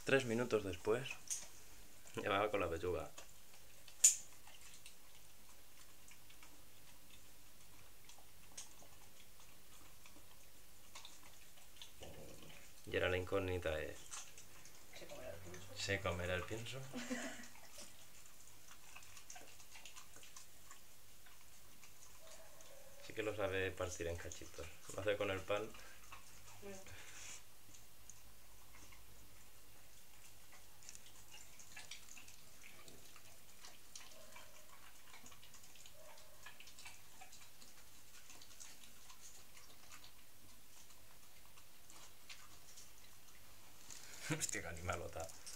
3 minutos después, ya va con la pechuga. Y ahora la incógnita es... ¿Se comerá el pienso? ¿se comerá el pienso? Sí que lo sabe partir en cachitos. Lo hace con el pan. Hostia, qué animalota.